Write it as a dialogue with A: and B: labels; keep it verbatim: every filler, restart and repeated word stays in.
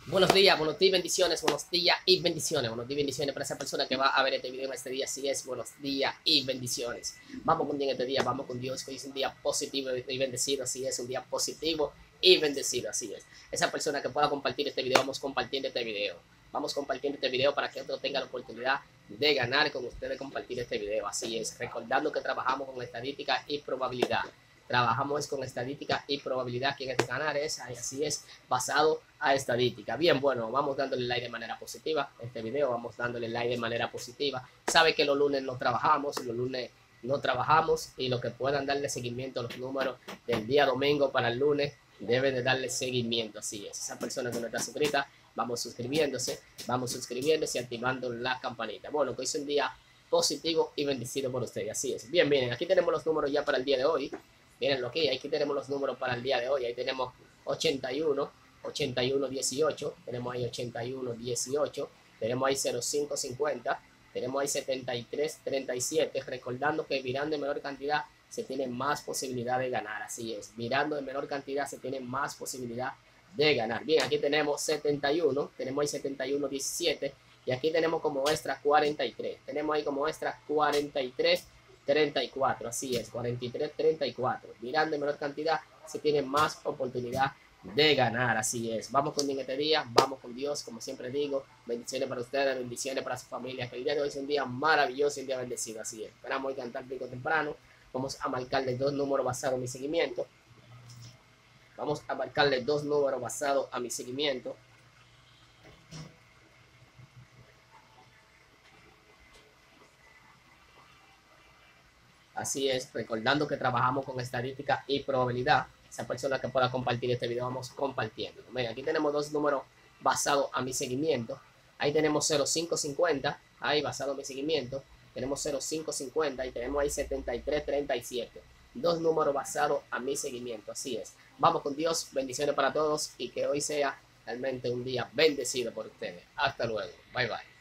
A: Buenos días, buenos días, bendiciones, buenos días y bendiciones. Buenos días y bendiciones para esa persona que va a ver este video en este día. Así es, buenos días y bendiciones. Vamos con Dios en este día, vamos con Dios. Hoy es un día positivo y bendecido. Así es, un día positivo y bendecido. Así es. Esa persona que pueda compartir este video, vamos compartiendo este video. Vamos compartiendo este video para que otro tenga la oportunidad de ganar con ustedes compartir este video. Así es, recordando que trabajamos con estadística y probabilidad. Trabajamos con estadística y probabilidad. Quien es ganar es, así es, basado a estadística. Bien, bueno, vamos dándole like de manera positiva. Este video vamos dándole like de manera positiva. Sabe que los lunes no trabajamos, los lunes no trabajamos y lo que puedan darle seguimiento a los números del día domingo para el lunes deben de darle seguimiento. Así es, esa persona que no está suscrita, vamos suscribiéndose, vamos suscribiéndose y activando la campanita. Bueno, que hoy es un día positivo y bendecido por ustedes. Así es. Bien, miren, aquí tenemos los números ya para el día de hoy. Mírenlo aquí, aquí tenemos los números para el día de hoy. Ahí tenemos ochenta y uno, ochenta y uno, dieciocho. Tenemos ahí ochenta y uno, dieciocho. Tenemos ahí cero cinco, cincuenta. Tenemos ahí setenta y tres, treinta y siete. Recordando que mirando en menor cantidad se tiene más posibilidad de ganar. Así es, mirando en menor cantidad se tiene más posibilidad de ganar. Bien, aquí tenemos setenta y uno. Tenemos ahí setenta y uno, diecisiete. Y aquí tenemos como extra cuarenta y tres. Tenemos ahí como extra cuarenta y tres, treinta y cuatro, así es, cuarenta y tres, treinta y cuatro. Mirando en menor cantidad, se tiene más oportunidad de ganar, así es. Vamos con Dios en este día, vamos con Dios, como siempre digo, bendiciones para ustedes, bendiciones para su familia, que el día de hoy es un día maravilloso y un día bendecido, así es. Esperamos hoy cantar pico temprano, vamos a marcarle dos números basados en mi seguimiento, vamos a marcarle dos números basados a mi seguimiento. Así es, recordando que trabajamos con estadística y probabilidad. Esa persona que pueda compartir este video, vamos compartiendo. Ven, aquí tenemos dos números basados a mi seguimiento. Ahí tenemos cero cinco cincuenta, ahí basado en mi seguimiento. Tenemos cero cinco cincuenta y tenemos ahí setenta y tres treinta y siete. Dos números basados a mi seguimiento, así es. Vamos con Dios, bendiciones para todos y que hoy sea realmente un día bendecido por ustedes. Hasta luego, bye bye.